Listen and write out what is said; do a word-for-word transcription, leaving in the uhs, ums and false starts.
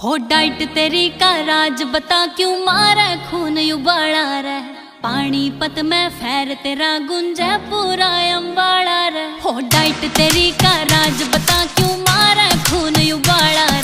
हो डाइट तेरी का राज बता क्यों मारे खून उबाला रे। पानीपत में फैर तेरा गुंजे पूरा अम्बाड़ा रे। हो डाइट तेरी का राज बता क्यों मारे खून उबाला